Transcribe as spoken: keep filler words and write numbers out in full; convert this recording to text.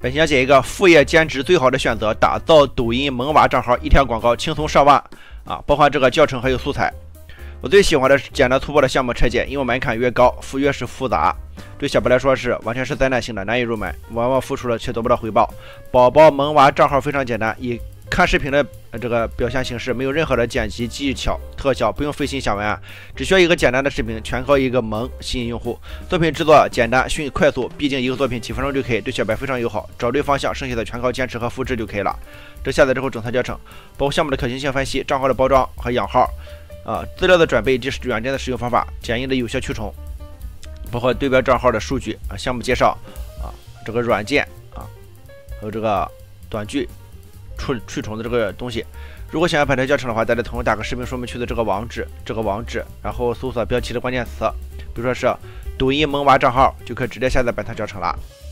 本想写一个副业兼职最好的选择，打造抖音萌娃账号，一条广告轻松上万啊！包含这个教程还有素材。我最喜欢的是简单粗暴的项目拆解，因为门槛越高，复越是复杂，对小白来说是完全是灾难性的，难以入门，往往付出了却得不到回报。宝宝萌娃账号非常简单，以看视频的这个表现形式，没有任何的剪辑技巧、特效，不用费心想文案，只需要一个简单的视频，全靠一个萌吸引用户。作品制作简单、迅快速，毕竟一个作品几分钟就可以，对小白非常友好。找对方向，剩下的全靠坚持和复制就可以了。这下载之后整套教程，包括项目的可行性分析、账号的包装和养号，啊，资料的准备以及软件的使用方法、简易的有效驱虫，包括对标账号的数据啊、项目介绍啊、这个软件啊，还有这个短句。去去虫的这个东西，如果想要本条教程的话，大家同时打个视频说明区的这个网址，这个网址，然后搜索标题的关键词，比如说是抖音萌娃账号，就可以直接下载本套教程了。